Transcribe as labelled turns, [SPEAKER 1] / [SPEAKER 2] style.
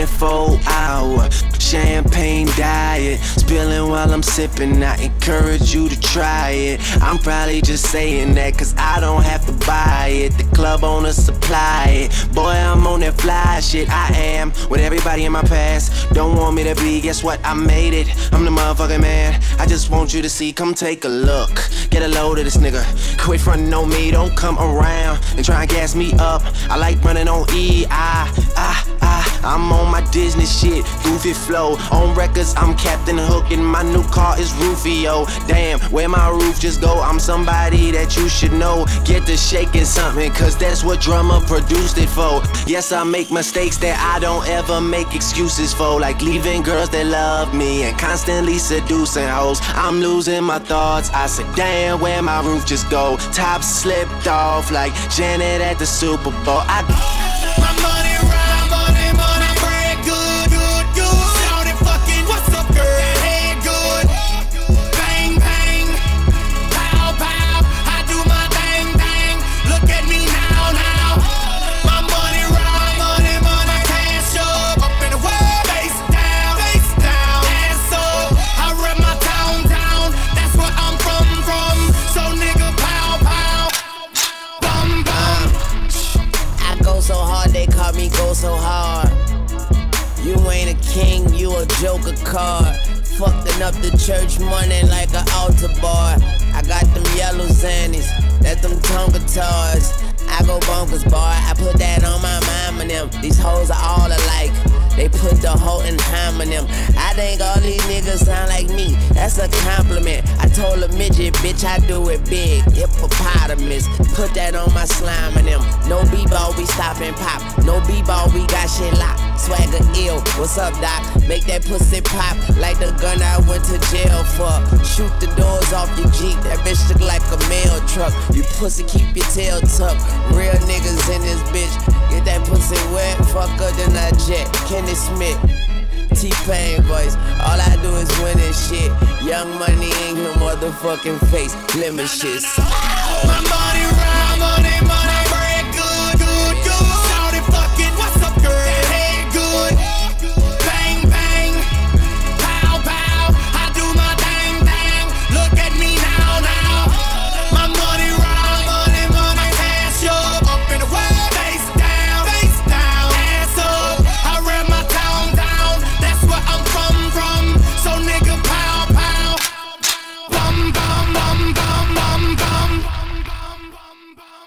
[SPEAKER 1] 24-hour champagne diet, spilling while I'm sipping. I encourage you to try it. I'm probably just saying that cause I don't have to buy it. The club owner supply it. Boy, I'm on that fly shit. I am with everybody in my past. Don't want me to be, guess what? I made it. I'm the motherfucking man. I just want you to see, come take a look. Get a load of this nigga. Quit frontin' on me, don't come around and try and gas me up. I like running on E. I'm on my Disney shit, goofy flow. On records, I'm Captain Hook and my new car is Rufio. Damn, where my roof just go? I'm somebody that you should know. Get to shaking something, cause that's what drummer produced it for. Yes, I make mistakes that I don't ever make excuses for, like leaving girls that love me and constantly seducing hoes. I'm losing my thoughts, I said damn, where my roof just go? Top slipped off like Janet at the Super Bowl.
[SPEAKER 2] My money right, money, bread good. Shout it fucking, what's up girl? Head good. Bang, bang, pow, pow. I do my thing. Look at me now. My money right, money, cash up in the world. Face down, ass up. I rep my town, that's where I'm from. So nigga, pow, bum, bum.
[SPEAKER 3] I go so hard, they call me go so hard. You ain't a king, you a joker card. Fucking up the church money like an altar bar. I got them yellow zannies, that's them tongue guitars. I go bonkers, boy, I put that on my mom and them. These hoes are all alike, they put the hoe in ham in them. I think all these niggas sound like me, that's a compliment. I told a midget, bitch, I do it big, hippopotamus. Put that on my slime and them. No b-ball, we stop and pop. No b-ball, we got shit locked. Swagger ill, what's up, doc? Make that pussy pop like the gun I went to jail for. Shoot the doors off your Jeep, that bitch look like a mail truck. You pussy, keep your tail tucked. Real niggas in this bitch, get that pussy wet, fucker than a jet. Kenny Smith, T-Pain voice, all I do is win this shit. Young Money in your motherfucking face, lemon shit.
[SPEAKER 2] My